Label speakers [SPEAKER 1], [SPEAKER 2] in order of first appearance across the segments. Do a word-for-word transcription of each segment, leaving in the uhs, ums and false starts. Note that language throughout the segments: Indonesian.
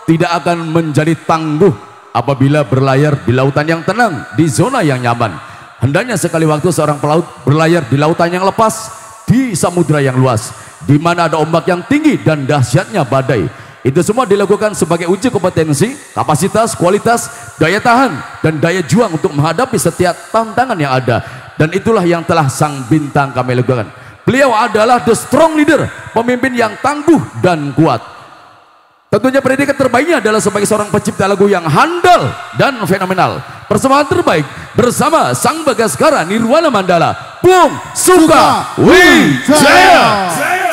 [SPEAKER 1] tidak akan menjadi tangguh apabila berlayar di lautan yang tenang, di zona yang nyaman. Hendaknya sekali waktu seorang pelaut berlayar di lautan yang lepas, di samudra yang luas, di mana ada ombak yang tinggi dan dahsyatnya badai. Itu semua dilakukan sebagai uji kompetensi, kapasitas, kualitas, daya tahan, dan daya juang untuk menghadapi setiap tantangan yang ada. Dan itulah yang telah sang bintang kami lakukan. Beliau adalah the strong leader, pemimpin yang tangguh dan kuat. Tentunya predikat terbaiknya adalah sebagai seorang pencipta lagu yang handal dan fenomenal. Persembahan terbaik bersama sang Bagaskara Nirwana Mandala, Bung Suka Wijaya.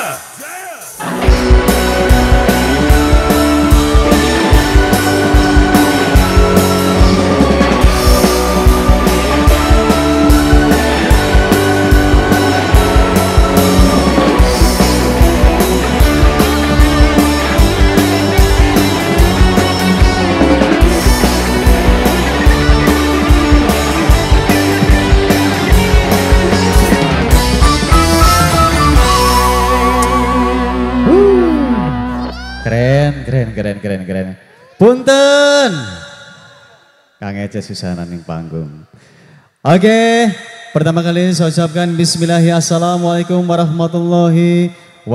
[SPEAKER 2] Keren, keren, keren, keren, keren. Punten, Kang Ece Susana ning panggung. Oke, pertama kali saya ucapkan Bismillahirrahmanirrahim. Assalamualaikum warahmatullahi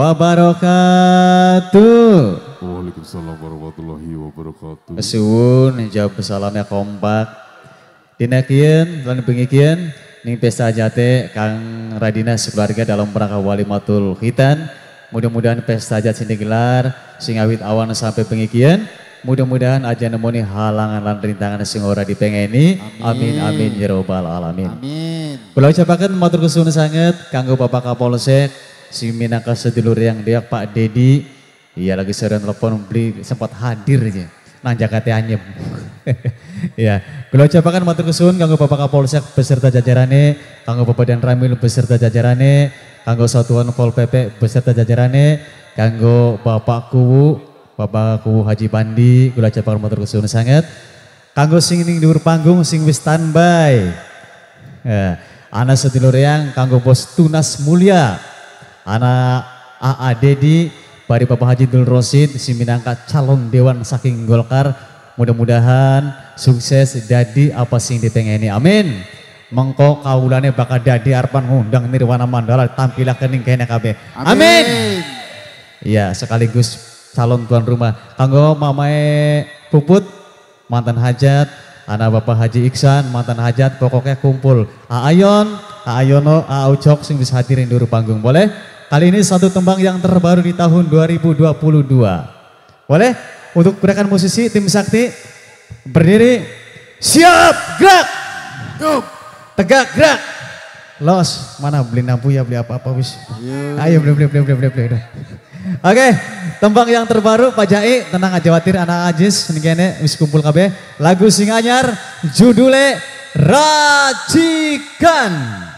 [SPEAKER 2] wabarakatuh.
[SPEAKER 3] Waalaikumsalam warahmatullahi wabarakatuh.
[SPEAKER 2] Kesuwun, jawab salamnya kompak. Dina kieu lan bengi kieu ning pesta jate Kang Radina sekeluarga dalam rangka Walimatul Khitan. Mudah-mudahan pesta hajat sini gelar sing awit awan sampai pengikian. Mudah-mudahan aja nemoni halangan lan rintangan sing ora dipengeni. Amin amin ya robbal alamin.
[SPEAKER 4] Amin.
[SPEAKER 2] Kula ucapaken matur kesuwun sanget kanggo Bapak Kapolsek sing minangka sedulur yang dia Pak Dedi. Iya lagi sering telepon beli sempat hadir aja. Nang Jakarta anyem. Ya, kula ucapaken matur kesuwun kanggo Bapak Kapolsek beserta jajarane, kanggo Bapak Dan Ramil beserta jajarane, kanggo Satuan Pol P P beserta jajarane, kanggo Bapak Kuwu, Bapak Kuwu Haji Bandi, kula ucapaken matur kesuwun sanget. Kanggo sing ning dhuwur panggung sing wis standby. Ya, ana sedulur yang kanggo Bos Tunas Mulia, ana A A Dedi, bari Bapak Haji Dul Rosid sing minangka calon dewan saking Golkar. Mudah-mudahan sukses dadi apa sing dipengeni. Amin. Mengko kaulane bakal dadi arpan ngundang Nirwana Mandala tampilah kening kene kabeh. Amin. Iya, sekaligus calon tuan rumah. Kanggo mamae Puput mantan hajat, anak Bapak Haji Iksan mantan hajat, pokoknya kumpul. Aayon, Aayono, Aucok sing bisa hadirin dulu panggung. Boleh? Kali ini satu tembang yang terbaru di tahun dua ribu dua puluh dua. Boleh? Untuk gerakan musisi tim sakti berdiri, siap, gerak,
[SPEAKER 4] Yup.
[SPEAKER 2] tegak, gerak. Los, mana beli lampu ya, beli apa-apa wis. Ayo beli, beli, beli, beli, beli, beli. Oke, tembang yang terbaru Pak Jai, tenang aja watir anak Ajis, ini kayaknya wis kumpul kabeh. Lagu sing anyar, judulnya Racikan.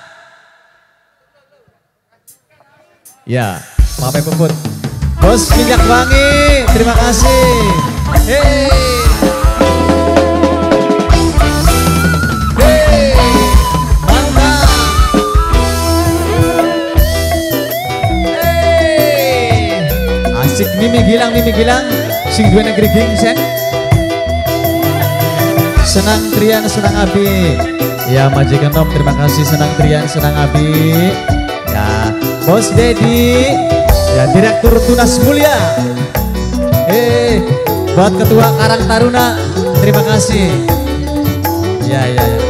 [SPEAKER 2] Ya, Bapak Puput. Bos Minyak Wangi, terima kasih. Hey. Hey. Mantap. Hey. Asik Mimi Gilang, Mimi Gilang. Sing dua negeri gingseng. Senang Trian, senang Abi. Ya majikan Tom, terima kasih senang Trian, senang Abi. Ya, Bos Dedi. Ya, Direktur Tunas Mulia. Eh, buat Ketua Karang Taruna, terima kasih. Ya, ya, ya.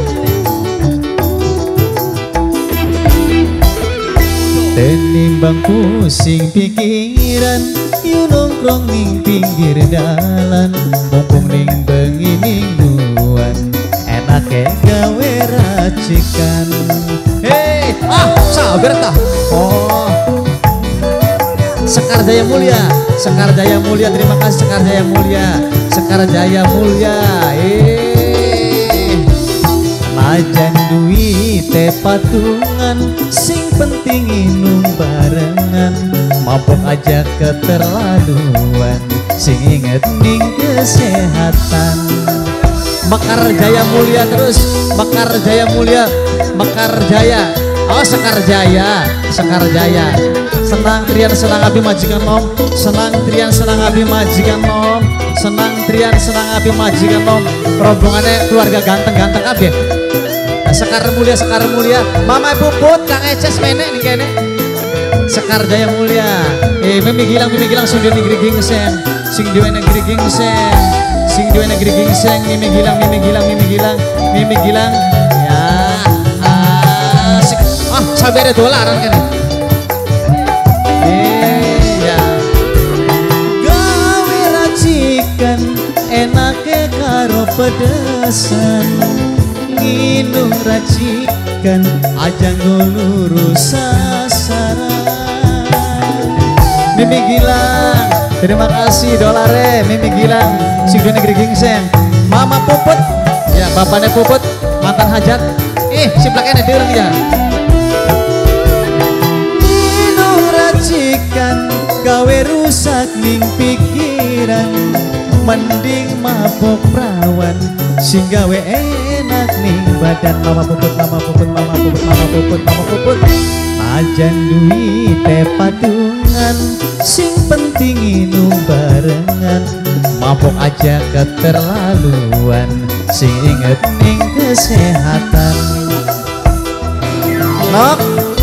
[SPEAKER 2] Tenimbang pusing pikiran, yu nongkrong ning pinggir dalan, mumpung ning bengi mingguan, enake gawe racikan. Hei, ah, sabar tah. Oh. Sekar Jaya Mulia, Sekar Jaya Mulia, terima kasih Sekar Jaya Mulia, Sekar Jaya Mulia. Eh, najan duit teh patungan, sing penting inung barengan, mabok aja keterlaluan, sing inget ning kesehatan. Mekar Jaya Mulia terus, Mekar Jaya Mulia, Mekar Jaya. Oh Sekar Jaya, Sekar Jaya. senang trian senang abi majikan nom, senang trian senang abi majikan nom, senang trian senang abi majikan nom. Rombongannya keluarga ganteng-ganteng abi. Sekar Mulia, Sekar Mulia, Mama Puput, Kang Eces menek nih kene. Sekar Jaya Mulia, eh Mimi Gilang, Mimi Gilang sing di negeri gingseng, sing di negeri gingseng, sing di negeri gingseng, Mimi Gilang, Mimi Gilang, Mimi Gilang, Mimi Gilang, ya, asik, ah sabere dolaran kene. Eh ya, gawe racikan, enake karo pedesan. Minum racikan aja ngurus sasaran. Mimi Gilang, terima kasih dolare. Mimi Gilang, sing di negeri gingseng. Mama Puput, ya bapaknya Puput, mantan hajat. Eh, siplaknya deurang ya. Minum racikan, gawe rusak ning pikiran. Mending mabok perawan, sing gawe enak ning badan. Mama Puput, Mama Puput, Mama Puput, Mama Puput, Mama Puput. Ajan duite patungan, sing penting inum barengan. Mabok aja keterlaluan, sing inget ning kesehatan. Nok,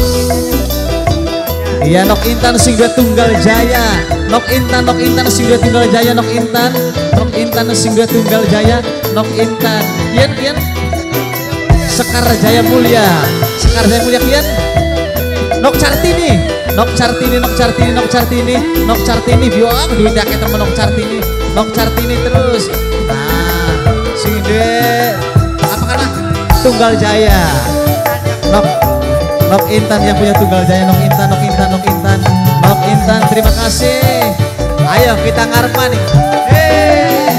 [SPEAKER 2] iya Nok Intan sing dua tunggal jaya. Nok Intan, Nok Intan sing dua tunggal jaya. Nok Intan, Nok Intan sing dua tunggal jaya. Nok Intan, kian kian. Sekar Jaya Mulia, Sekar Jaya Mulia kian. Nok Cartini, Nok Cartini, Nok Cartini, Nok Cartini, Nok Cartini. Biang duit akeh temen Nok Cartini, Nok Cartini terus. Nah, sing dua apa kana? Tunggal jaya. Nok Nok Intan yang punya tunggal jaya. Nok Intan, Nok Intan, Nok Intan, Nok Intan, terima kasih. Ayo kita ngarep nih. Hey.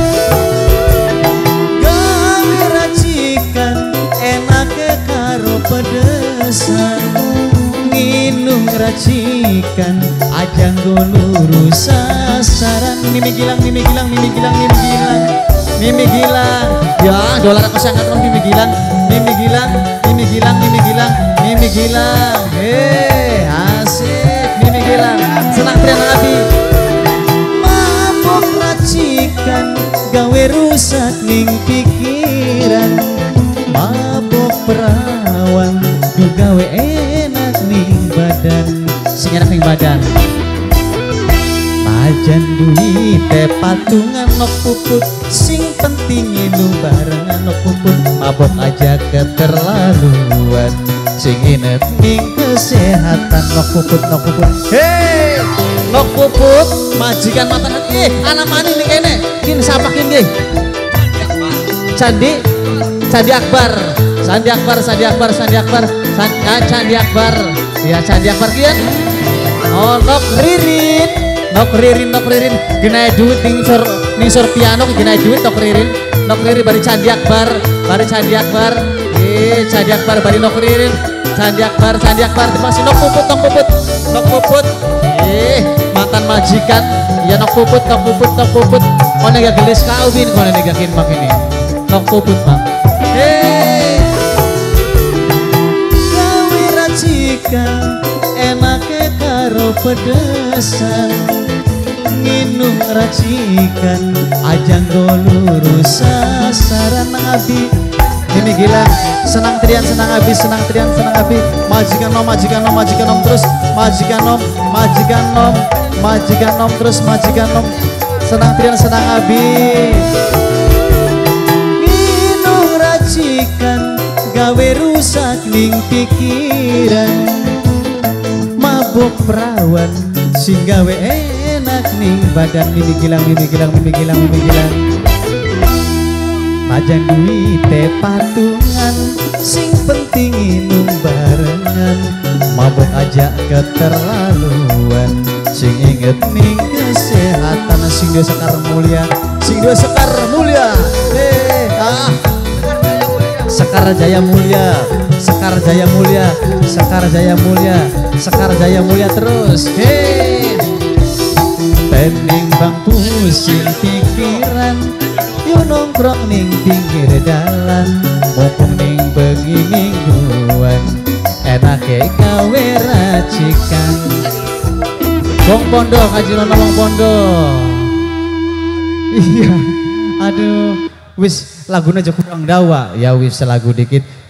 [SPEAKER 2] Gawe racikan enake karo pedesan. Minum racikan aja ngurus sasaran. Mimi Gilang, Mimi Gilang, Mimi Gilang, Mimi Gilang, Mimi Gilang. Ya dolar aku sangat loh Mimi Gilang, Mimi Gilang, Mimi Gilang, Mimi Gilang, Mimi Gilang. Hei asik Mimi Gilang. Senang trian abi. Mabok racikan gawe rusak ning pikiran. Mabok perawan juga gawe enak ning badan. Sing enak ning badan. Ajan duite patungan Nok Puput, sing penting inum barengan. Nok Puput mabok aja keterlaluan, sing inget ning kesehatan. Nok Puput, Nok Puput. Hei, Nok Puput, majikan mantan hati. Eh, anak mani nih kene. Kin sapakin ge. Candi, Candi Akbar, Candi Akbar, Candi Akbar, Candi Akbar, Candi, Candi Akbar. Ya Candi Akbar kian. Oh, Nok Ririn, Nok Ririn, Nok Ririn. Genai duit ningsor, ningsor piano genai duit Nok Ririn. Nok Ririn bari Candi Akbar, bari Candi Akbar. Eh, Candi Akbar bari Nok Ririn. Candi Akbar, Candi Akbar. Terima kasih Nok Puput, Nok Puput, Nok Puput. Eh, mantan majikan. Ya Nok Puput, Nok Puput, Nok Puput. Kau nega gelis kawin, kau nega kin mak ini. Nok Puput mak. Eh, gawe racikan enake karo pedesan. Minum racikan aja ngurus sasaran. Abi Mimi Gilang, senang trian, senang abi, senang trian, senang abi. Majikan nom, majikan nom, majikan nom terus. Majikan nom, majikan nom, majikan nom terus, majikan nom. Senang trian, senang abi. Minum racikan gawe rusak ning pikiran. Mabok perawan sing gawe enak ning badan. Mimi Gilang, Mimi Gilang, Mimi Gilang, Mimi Gilang. Ajan duite patungan, sing penting inum barengan. Mabok aja keterlaluan, sing inget ning kesehatan. Sing dua Sekar Mulia, sing dua Sekar Mulia. Eh, ah. Sekar Jaya Mulia, Sekar Jaya Mulia, Sekar Jaya Mulia, Sekar Jaya Mulia terus. Hei, pening bang pusing pikiran. Yo nongkrong ning pinggir dalan, mumpung ning bengi mingguan. enake gawe racikan. Wong Pondo kajian Wong Pondo. Iya, aduh, wis lagunya aja kurang dawa, ya wis lagu dikit.